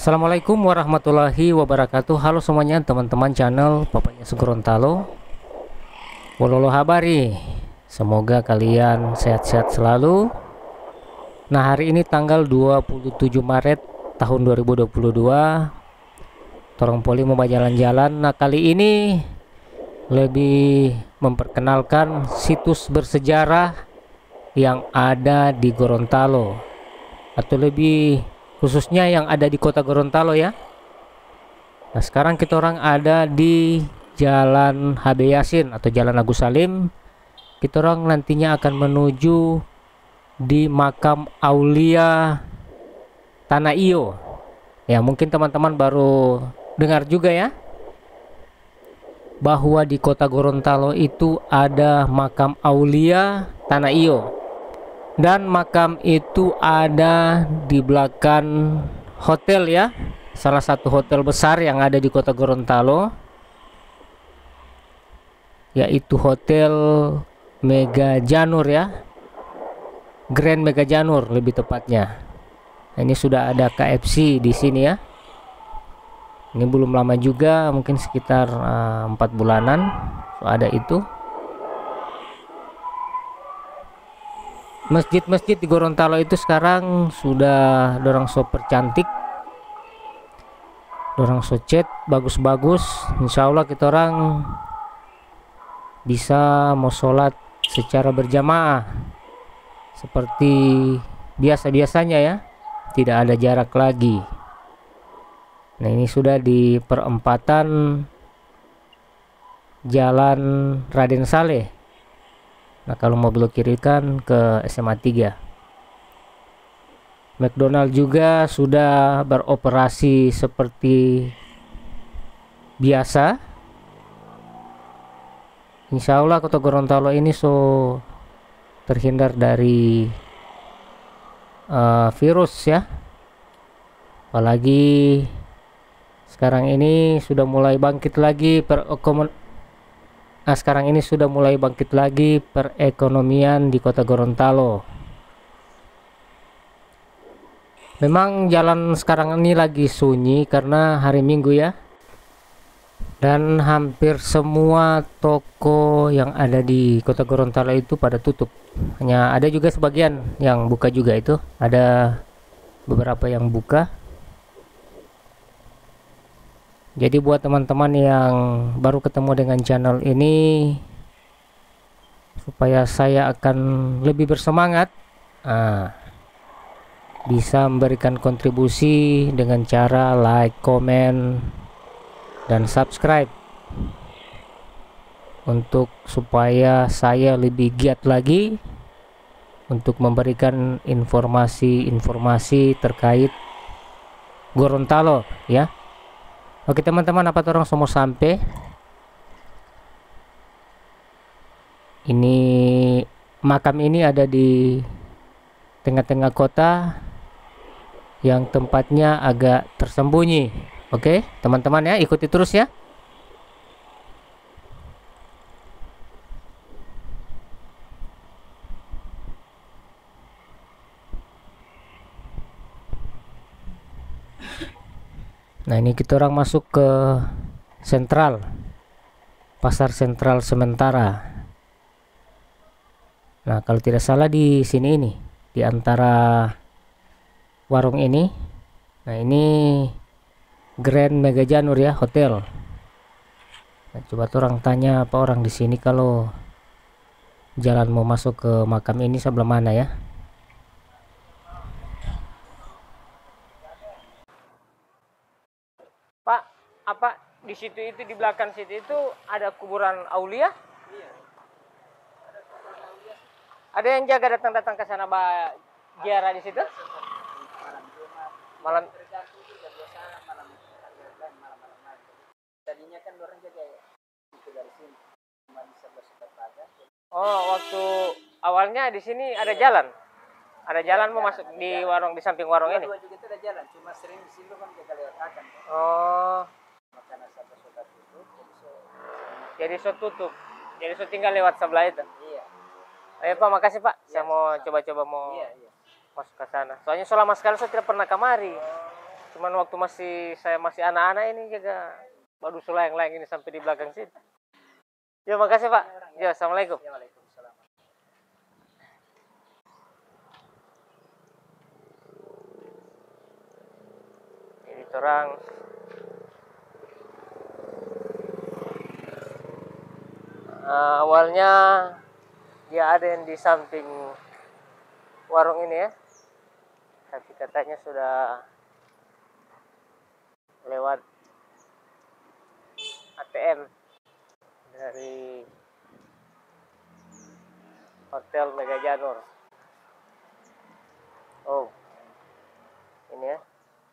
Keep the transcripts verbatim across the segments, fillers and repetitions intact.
Assalamualaikum warahmatullahi wabarakatuh. Halo semuanya, teman-teman channel Papanya Gorontalo. Wololo habari. Semoga kalian sehat-sehat selalu. Nah, hari ini tanggal dua puluh tujuh Maret tahun dua ribu dua puluh dua. Torong Poli mau jalan-jalan. Nah, kali ini lebih memperkenalkan situs bersejarah yang ada di Gorontalo, atau lebih khususnya yang ada di kota Gorontalo ya. Nah, sekarang kita orang ada di Jalan H B Yasin atau Jalan Agus Salim. Kita orang nantinya akan menuju di makam Aulia Tanah Iyo. Ya, mungkin teman-teman baru dengar juga ya, bahwa di kota Gorontalo itu ada makam Aulia Tanah Iyo. Dan makam itu ada di belakang hotel ya, salah satu hotel besar yang ada di kota Gorontalo, yaitu Hotel Mega Janur ya, Grand Mega Janur lebih tepatnya. Nah, ini sudah ada K F C di sini ya. Ini belum lama juga, mungkin sekitar empat uh, bulanan so ada itu. Masjid-masjid di Gorontalo itu sekarang sudah dorang super cantik, dorang so cat bagus-bagus. Insya Allah kita orang bisa mau sholat secara berjamaah seperti biasa-biasanya ya, tidak ada jarak lagi. Nah, ini sudah di perempatan Jalan Raden Saleh. Nah, kalau mau belok kiri kan ke S M A tiga. McDonald juga sudah beroperasi seperti biasa. Insya Allah kota Gorontalo ini so terhindar dari uh, virus ya. Apalagi sekarang ini sudah mulai bangkit lagi perekonomian. Nah, sekarang ini sudah mulai bangkit lagi perekonomian di kota Gorontalo. Memang jalan sekarang ini lagi sunyi karena hari Minggu ya. Dan hampir semua toko yang ada di kota Gorontalo itu pada tutup. Hanya ada juga sebagian yang buka juga itu. Ada beberapa yang buka. Jadi buat teman-teman yang baru ketemu dengan channel ini, supaya saya akan lebih bersemangat, nah, bisa memberikan kontribusi dengan cara like, komen, dan subscribe, untuk supaya saya lebih giat lagi untuk memberikan informasi-informasi terkait Gorontalo ya. Oke teman-teman, apa orang semua sampai? Ini makam ini ada di tengah-tengah kota yang tempatnya agak tersembunyi. Oke teman-teman ya, ikuti terus ya. Nah, ini kita orang masuk ke sentral, pasar sentral sementara. Nah, kalau tidak salah di sini ini, di antara warung ini. Nah, ini Grand Mega Janur ya, hotel. Nah, coba tuh orang tanya apa orang di sini kalau jalan mau masuk ke makam ini sebelah mana ya. Pak, apa di situ itu, di belakang situ itu ada kuburan Aulia? Iya. Ada kuburan Aulia. Ada yang jaga datang-datang ke sana, Mbak Giara di situ? Malam. Tergantung juga, biasa malam malam-malam aja. Tadinya kan orang jaga ya, itu dari sini cuma di sebelah sebelah aja. Oh, waktu awalnya di sini ada jalan. Ada jalan mau masuk di warung, di samping warung ini. Dua juga itu ada jalan, cuma sering di sini kan jaga lewat akan. Oh. Makanya sampai sudah tutup, jadi so. Jadi so tutup. Jadi so tinggal lewat sebelah itu. Iya. Ayo Pak, makasih Pak. Saya mau coba-coba mau iya, iya. masuk ke sana. Soalnya selama sekali saya tidak pernah kemari. Oh. Cuman waktu masih saya masih anak-anak ini juga baru sulayang-layang ini sampai di belakang sini. Ya makasih Pak. Ya assalamualaikum. Ini orang uh, awalnya dia ada yang di samping warung ini ya, tapi katanya sudah lewat A T M dari Hotel Mega Janur. Oh, ini ya.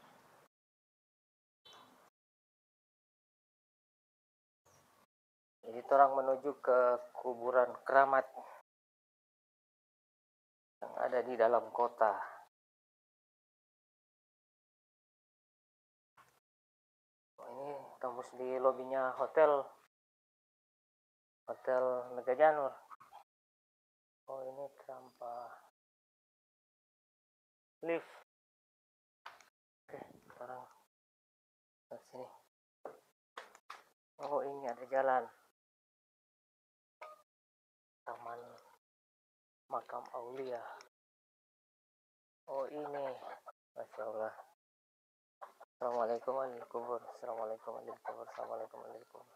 Jadi orang menuju ke kuburan keramat yang ada di dalam kota. Oh, ini tembus di lobinya hotel Hotel Mega Janur. Oh, ini tanpa lift. Oke, sekarang ke sini. Oh, ini ada jalan. Taman Makam Aulia. Oh, ini. Masya Allah. Assalamualaikum warahmatullahi wabarakatuh. Assalamualaikum warahmatullahi wabarakatuh. Assalamualaikum warahmatullahi wabarakatuh.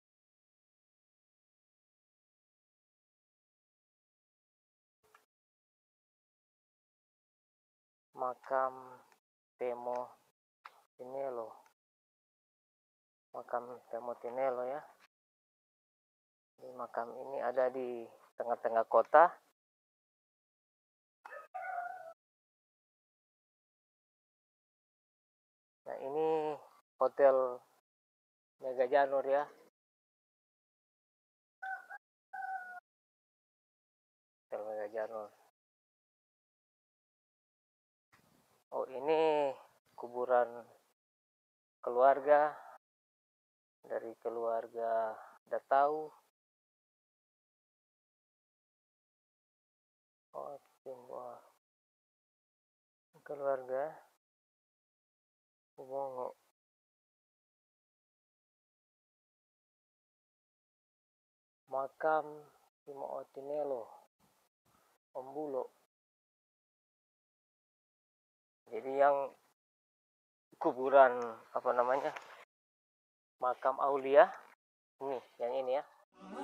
Makam Temo Tinelo. Makam Temo Tinelo ya. Di makam ini ada di tengah-tengah kota. Nah, ini Hotel Mega Janur ya. Hotel Mega Janur. Oh, ini kuburan keluarga dari keluarga Datau. Oh, semua keluarga Ubongo. Makam Timo Tinelo Ombulo. Jadi yang kuburan apa namanya, makam Aulia ini, yang ini ya.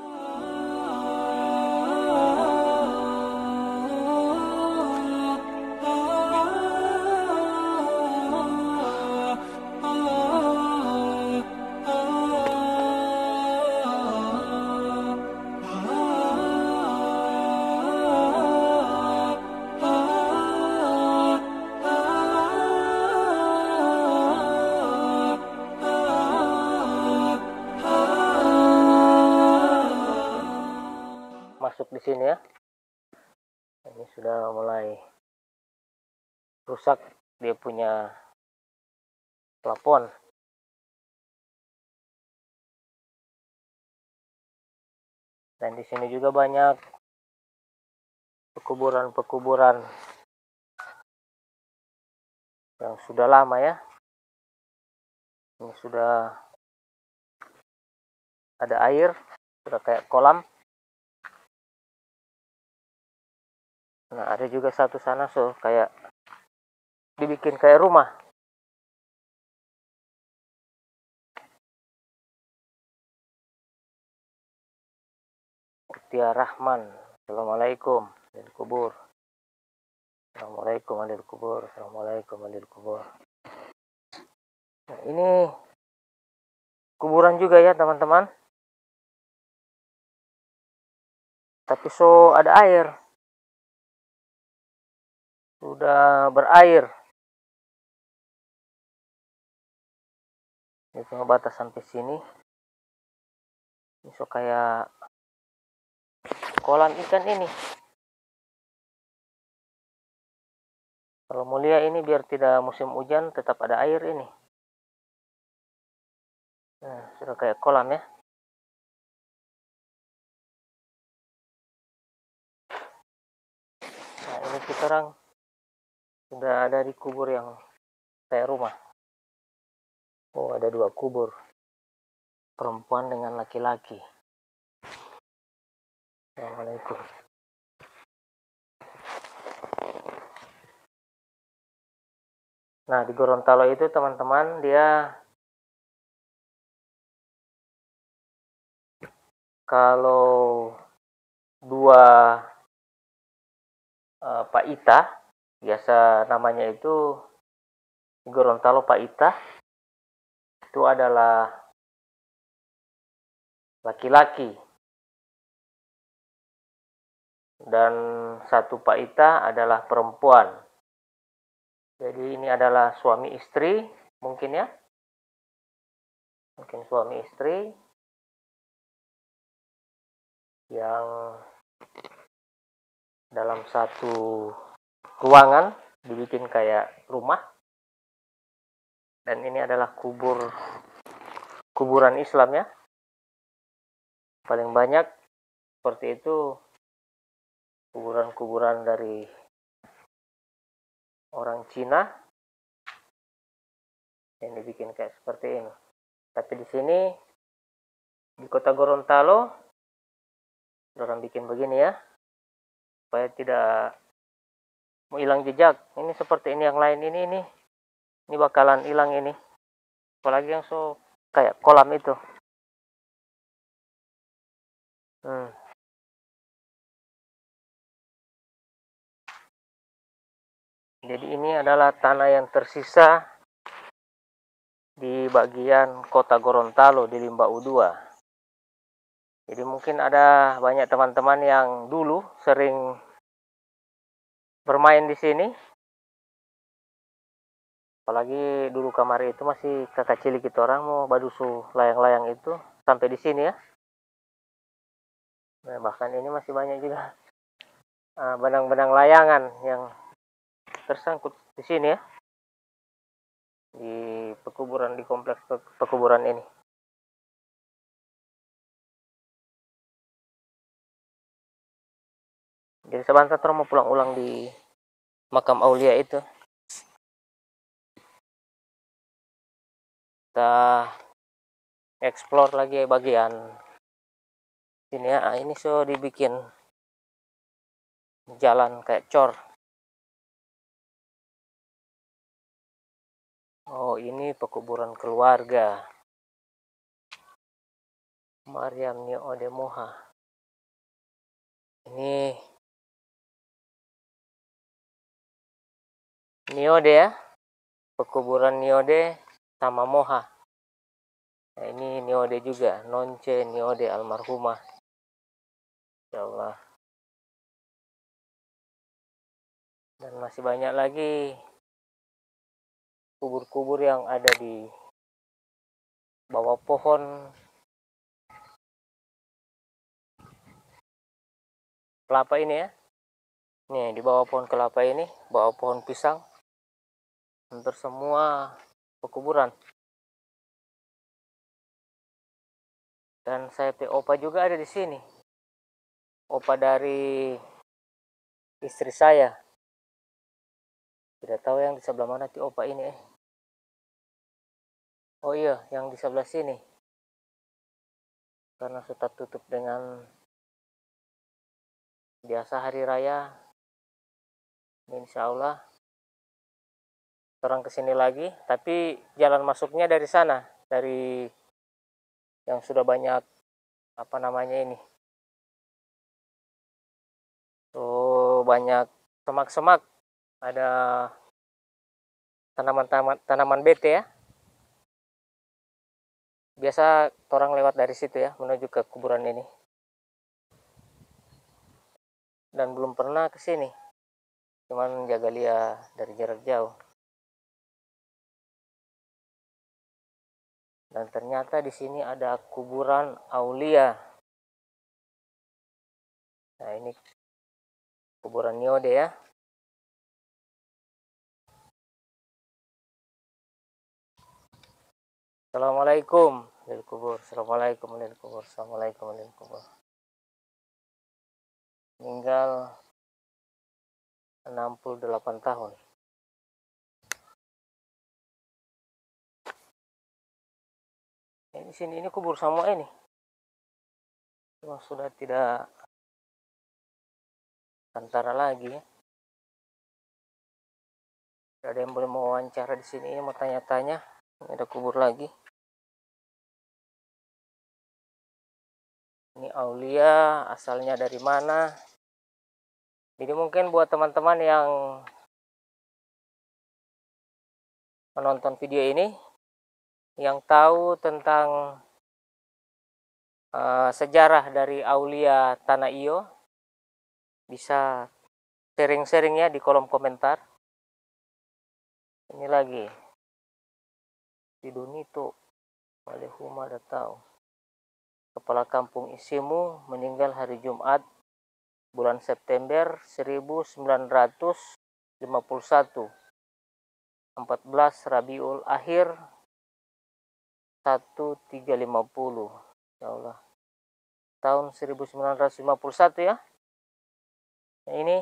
Masuk di sini ya. Ini sudah mulai rusak dia punya plafon. Dan di sini juga banyak pekuburan-pekuburan yang sudah lama ya. Ini sudah ada air, sudah kayak kolam. Nah, ada juga satu sana so kayak dibikin kayak rumah. Mutia Rahman. Assalamualaikum dari kubur. Assalamualaikum dari kubur. Assalamualaikum dari kubur. Nah, ini kuburan juga ya teman-teman. Tapi so ada air. Sudah berair. Ini cuma batas sampai sini. Ini so kayak kolam ikan ini. Kalau mulia ini biar tidak musim hujan tetap ada air ini. Nah, sudah kayak kolam ya. Nah, ini kita orang sudah ada di kubur yang kayak rumah. Oh, ada dua kubur, perempuan dengan laki-laki. Assalamualaikum. Nah, di Gorontalo itu teman-teman, dia kalau dua uh, Pak Ita, biasa namanya itu di Gorontalo Pak Ita, itu adalah laki-laki, dan satu Pak Ita adalah perempuan. Jadi ini adalah suami istri, mungkin ya, mungkin suami istri yang dalam satu ruangan dibikin kayak rumah. Dan ini adalah kubur kuburan Islam ya, paling banyak seperti itu kuburan-kuburan dari orang Cina yang dibikin kayak seperti ini. Tapi di sini di kota Gorontalo orang bikin begini ya, supaya tidak mau hilang jejak. Ini seperti ini, yang lain ini ini ini bakalan hilang ini, apalagi yang so kayak kolam itu. hmm. Jadi ini adalah tanah yang tersisa di bagian kota Gorontalo di Limbau dua. Jadi mungkin ada banyak teman-teman yang dulu sering bermain di sini. Apalagi dulu kamari itu masih kakak cilik kita orang mau badusu layang-layang itu sampai di sini ya. Nah, bahkan ini masih banyak juga uh, benang-benang layangan yang tersangkut di sini ya, di pekuburan, di kompleks pekuburan ini. Jadi sebentar terus mau pulang ulang di makam Aulia itu. Kita explore lagi bagian sini ya. Nah, ini so dibikin jalan kayak cor. Oh, ini pekuburan keluarga Maryam Niode Moha. Ini Niode ya, pekuburan Niode sama Moha. Nah, ini Niode juga, Nonce Niode almarhumah. Ya Allah. Dan masih banyak lagi kubur-kubur yang ada di bawah pohon kelapa ini ya. Nih, di bawah pohon kelapa ini, bawah pohon pisang, hampir semua pekuburan. Dan saya P opa juga ada di sini. Opa dari istri saya. Tidak tahu yang di sebelah mana ti opa ini eh. Oh iya, yang di sebelah sini. Karena sudah tutup dengan biasa hari raya. Insya Allah orang kesini lagi, tapi jalan masuknya dari sana, dari yang sudah banyak apa namanya ini, tuh banyak semak-semak, ada tanaman-tanaman tanaman bete ya. Biasa orang lewat dari situ ya menuju ke kuburan ini. Dan belum pernah ke sini, cuman jaga lia dari jarak jauh. Dan ternyata di sini ada kuburan Aulia. Nah, ini kuburan Niode ya. Assalamualaikum lil kubur. Assalamualaikum lil kubur. Assalamualaikum lil kubur. Meninggal enam puluh delapan tahun. sini ini kubur semua ini. Cuma sudah tidak antara lagi ya. Tidak ada yang boleh mau wawancara di sini, mau tanya-tanya. Ini ada kubur lagi. Ini Aulia asalnya dari mana? Jadi mungkin buat teman-teman yang menonton video ini, yang tahu tentang uh, sejarah dari Aulia Tanah Iyo, bisa sharing-sharing ya di kolom komentar. Ini lagi di Dunito, Malehuma Datau. Kepala Kampung Isimu meninggal hari Jumat bulan September seribu sembilan ratus lima puluh satu, empat belas Rabiul Akhir seribu tiga ratus lima puluh. Ya Allah, tahun seribu sembilan ratus lima puluh satu ya. Nah, ini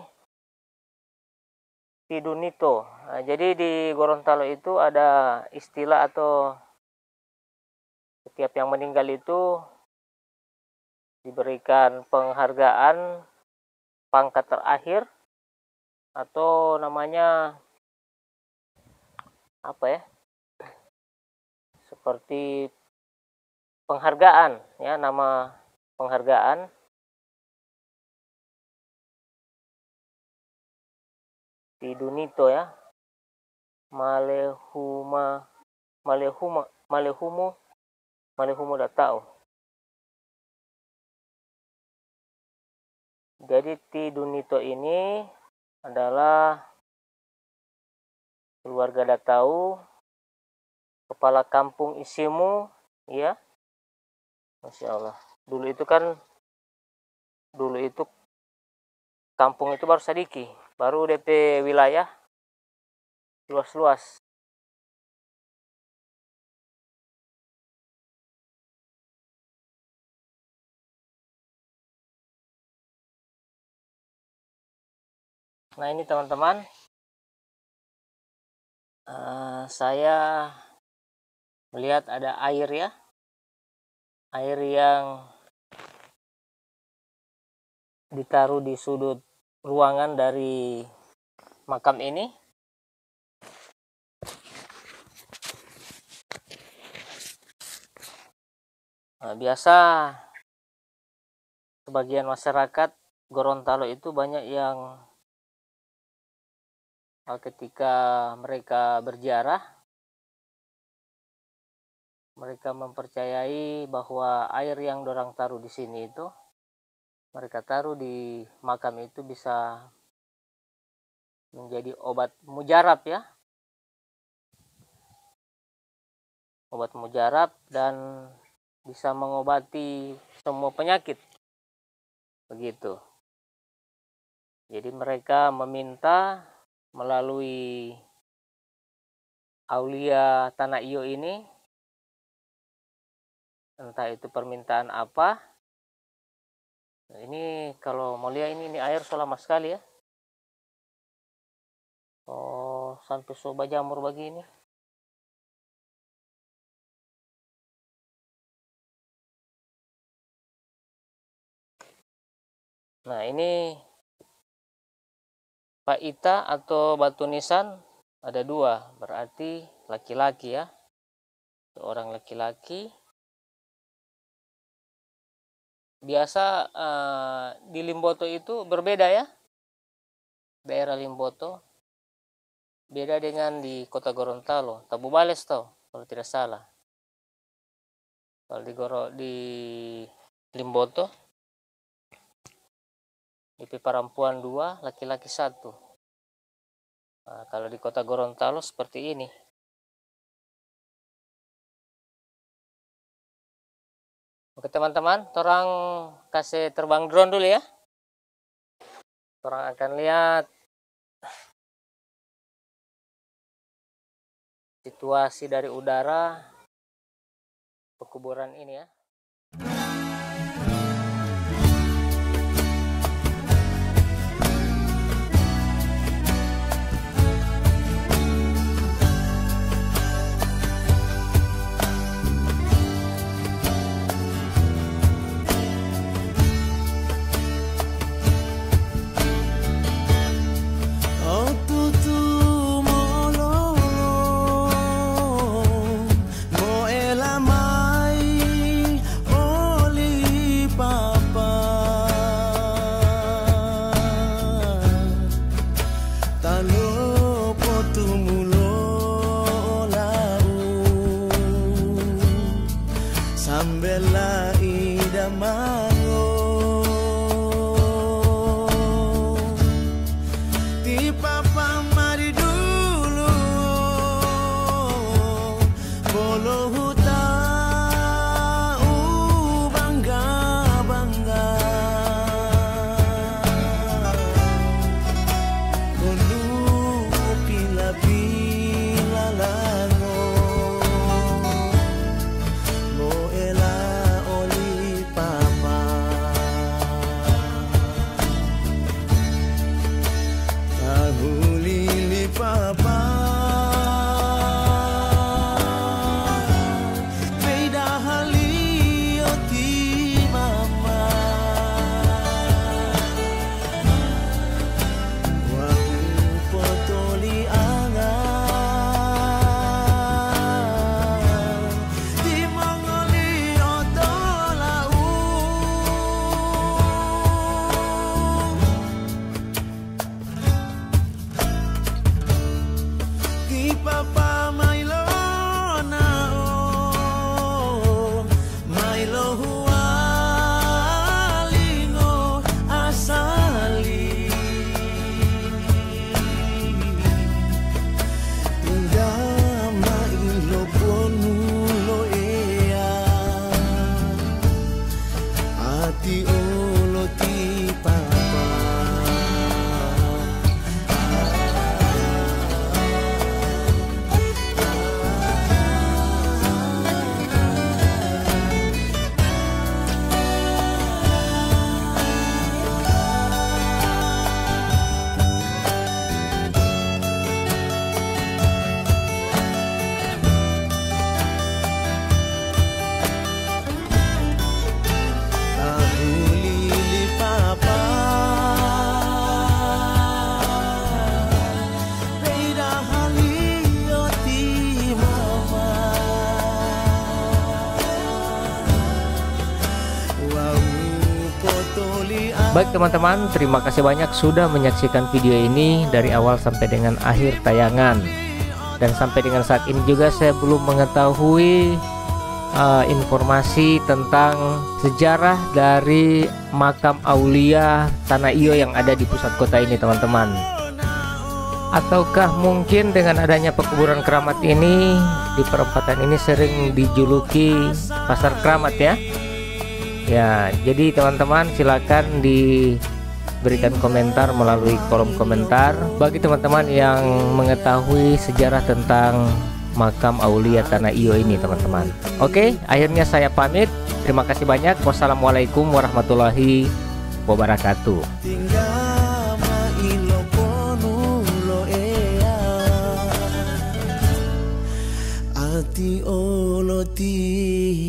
di Dunito. Nah, jadi di Gorontalo itu ada istilah atau setiap yang meninggal itu diberikan penghargaan pangkat terakhir atau namanya apa ya, seperti penghargaan ya, nama penghargaan di Dunito ya, Malehuma Malehuma Malehumo Malehumo Datau. Jadi Ti Dunito ini adalah keluarga Datau, kepala Kampung Isimu ya. Masya Allah, dulu itu kan dulu itu kampung itu baru sedikit, baru D P wilayah luas-luas. Nah ini teman-teman, uh, saya melihat ada air ya, air yang ditaruh di sudut ruangan dari makam ini. Nah, biasa sebagian masyarakat Gorontalo itu banyak yang ketika mereka berziarah, mereka mempercayai bahwa air yang dorang taruh di sini itu, mereka taruh di makam itu bisa menjadi obat mujarab ya, obat mujarab, dan bisa mengobati semua penyakit begitu. Jadi mereka meminta melalui Aulia Tanah Iyo ini, entah itu permintaan apa. Nah, ini kalau mau lihat ini, ini air so lama sekali ya. Oh, sampai soba jamur begini. Nah ini Pak Ita atau batu nisan ada dua, berarti laki-laki ya, seorang laki-laki. Biasa uh, di Limboto itu berbeda ya, daerah Limboto beda dengan di kota Gorontalo, Tabubales tau kalau tidak salah. Kalau di Goro di Limboto D P perempuan dua, laki-laki satu. Nah, kalau di kota Gorontalo seperti ini. Oke teman-teman, torang kasih terbang drone dulu ya. Torang akan lihat situasi dari udara pekuburan ini ya. Baik teman-teman, terima kasih banyak sudah menyaksikan video ini dari awal sampai dengan akhir tayangan. Dan sampai dengan saat ini juga saya belum mengetahui uh, informasi tentang sejarah dari makam Aulia Tanah Iyo yang ada di pusat kota ini teman-teman. Ataukah mungkin dengan adanya pekuburan keramat ini, di perempatan ini sering dijuluki pasar keramat ya. Ya, jadi teman-teman silakan diberikan komentar melalui kolom komentar bagi teman-teman yang mengetahui sejarah tentang makam Aulia Tanah Iyo ini teman-teman. Oke, akhirnya saya pamit. Terima kasih banyak. Wassalamualaikum warahmatullahi wabarakatuh. Ati oloti